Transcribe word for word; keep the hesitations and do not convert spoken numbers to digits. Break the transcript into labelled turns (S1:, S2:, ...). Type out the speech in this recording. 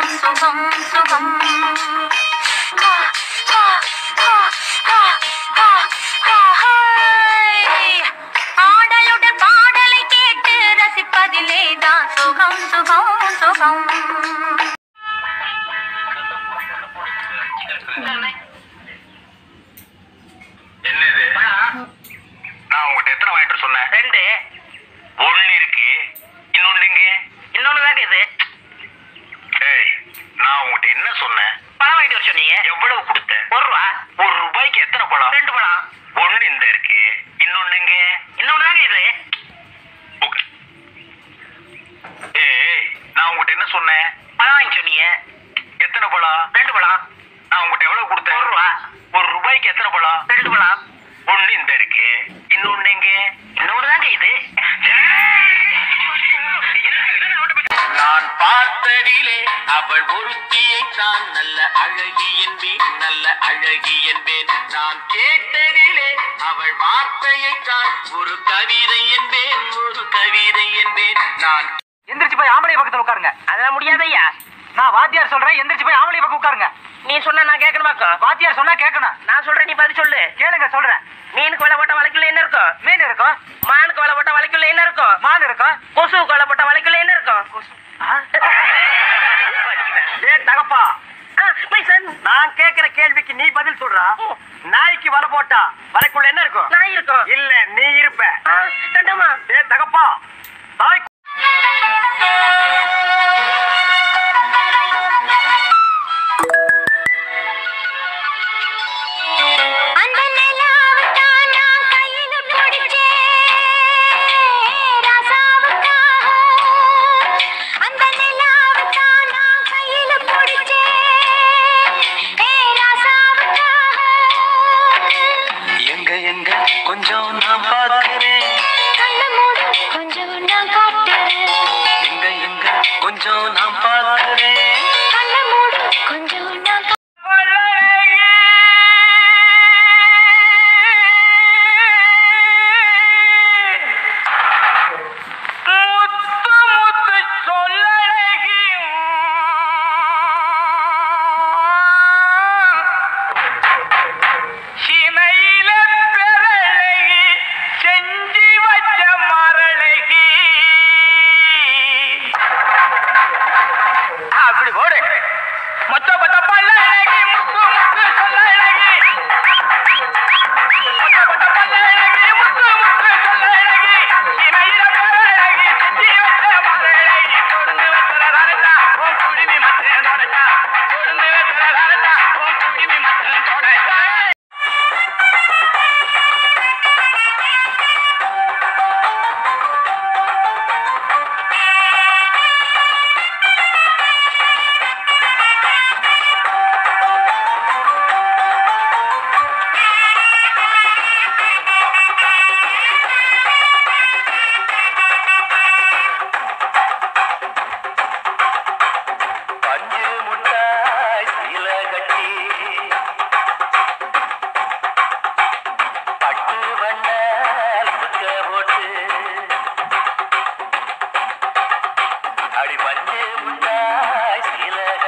S1: சுகம் சுகம் சுகம் ஆடலுடன் பாடலை கேட்டு ரசிப்பதிலேதான் சுகம் சுகம் சுகம்.
S2: என்னது? நான் உங்ககிட்ட எத்தனை வாங்கிட்டு சொன்னேன்? ரெண்டு. ஒண்ணு இருக்கு, இன்னொன்னு எங்க? இன்னொன்னு தாங்க இது. டேய், நான் உங்ககிட்ட என்ன சொன்னேன்? பழம் வாங்கிட்டு வர சொன்னீங்க. எவ்வளவு கொடுத்தேன்? ஒரு ரூபா. ஒரு ரூபாய்க்கு எத்தனை பழம்? ரெண்டு பழம். ஒண்ணு இந்த இருக்கு, இன்னொன்னு எங்க? இன்னொன்னு தாங்க இது. ஏய், நான் உங்ககிட்ட என்ன சொன்னேன்? பழம் வாங்கி சொன்னீங்க. எத்தனை பழம்? ரெண்டு பழம். நான் உங்ககிட்ட எவ்வளவு கொடுத்தேன்? ஒரு ரூபா. ஒரு ரூபாய்க்கு எத்தனை பழம்? ரெண்டு பழம். ஒண்ணு இந்த இருக்கு, இன்னொன்னு எங்க? இன்னொன்னு தாங்க இது. நான் பார்த்ததிலே அவள் ஒருத்தியை தான் நல்ல அழகி என்பேன், நல்ல அழகி என்பேன். நான் கேட்டதிலே அவள் வார்த்தையை தான் ஒரு கவிதை என்பேன், ஒரு கவிதை என்பேன். நான்
S3: எந்திரிச்சு போய் ஆம்பளை பக்கத்துல உட்காருங்க.
S2: அதெல்லாம் முடியாதையா.
S3: நான் வாத்தியார் சொல்றேன், எந்திரிச்சு போய் ஆம்பளை பக்கம் உட்காருங்க.
S2: நீ சொன்ன நான் கேட்கணுமாக்கா?
S3: வாத்தியார் சொன்னா கேட்கணும்.
S2: நான் சொல்றேன், நீ பதில் சொல்லு.
S3: கேளுங்க சொல்றேன்.
S2: மீனுக்கு வலை போட்ட வலைக்குள்ள என்ன இருக்கும்?
S3: மீன் இருக்கும்.
S2: மானுக்கு வலை போட்ட வலைக்குள்ள என்ன இருக்கும்?
S3: மான் இருக்கும்.
S2: கொசுவுக்கு வலை போட்ட வலைக்குள்ள என்ன இருக்கும்?
S3: தகப்பா,
S2: நான் கேக்குற கேள்விக்கு நீ பதில் சொல்றா. நாய்க்கு வலை போட்டா வலைக்குள்ள என்ன இருக்கும்? நாய் இருக்கும். இல்ல, நீ இருப்ப. ஏ தகப்பா, நாய்
S4: கொஞ்சம் நான் பார்க்கிறேன்,
S1: கொஞ்சம் நான் காட்டுறேன்,
S4: எங்க எங்க கொஞ்சம் நான் பார்க்கிறேன்,
S1: கொஞ்சம் நான்
S4: அடி பஞ்சு முட்டாய் சீல